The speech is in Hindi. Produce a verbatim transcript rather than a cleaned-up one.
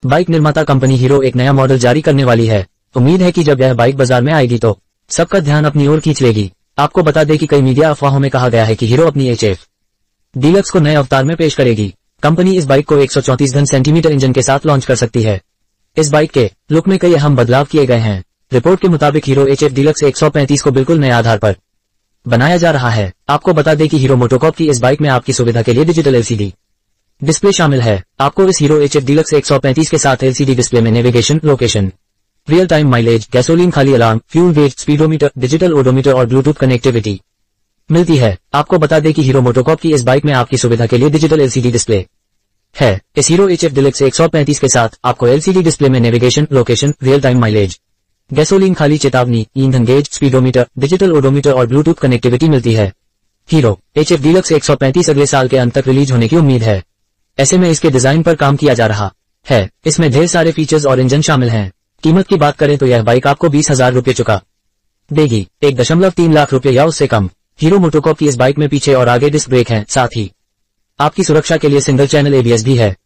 बाइक निर्माता कंपनी हीरो एक नया मॉडल जारी करने वाली है। उम्मीद है कि जब यह बाइक बाजार में आएगी तो सबका ध्यान अपनी ओर खींच लेगी। आपको बता दें कि कई मीडिया अफवाहों में कहा गया है कि हीरो अपनी एच एफ डीलक्स को नए अवतार में पेश करेगी। कंपनी इस बाइक को एक सौ चौंतीस घन सेंटीमीटर इंजन के साथ लॉन्च कर सकती है। इस बाइक के लुक में कई अहम बदलाव किए गए हैं। रिपोर्ट के मुताबिक हीरो एच एफ डीलक्स एक सौ पैंतीस को बिल्कुल नए आधार पर बनाया जा रहा है। आपको बता दें कि हीरो मोटोकॉर्प की इस बाइक में आपकी सुविधा के लिए डिजिटल एलसीडी डिस्प्ले शामिल है। आपको इस हीरो एच एफ डीलक्स एक सौ पैंतीस के साथ एलसीडी डिस्प्ले में navigation, location, real time mileage, gasoline खाली alarm, fuel gauge, speedometer, digital odometer और ब्लूटूथ कनेक्टिविटी मिलती है। आपको बता दें कि हीरो मोटोकॉर्प की इस बाइक में आपकी सुविधा के लिए डिजिटल एलसीडी डिस्प्ले है। इस हीरो एच एफ डीलक्स एक सौ पैंतीस के साथ आपको एलसीडी डिस्प्ले में navigation, location, real time mileage, gasoline खाली चेतावनी, ईंधन गेज, स्पीडोमीटर, डिजिटल ओडोमीटर और ब्लूटूथ कनेक्टिविटी मिलती है। हीरो एच एफ डीलक्स एक सौ पैंतीस अगले साल के अंत तक रिलीज होने की उम्मीद है। ऐसे में इसके डिजाइन पर काम किया जा रहा है। इसमें ढेर सारे फीचर्स और इंजन शामिल हैं। कीमत की बात करें तो यह बाइक आपको बीस हजार रुपये चुका देगी, एक दशमलव तीन लाख रुपए या उससे कम। हीरो मोटोकॉर्प की इस बाइक में पीछे और आगे डिस्क ब्रेक हैं, साथ ही आपकी सुरक्षा के लिए सिंगल चैनल एबीएस भी है।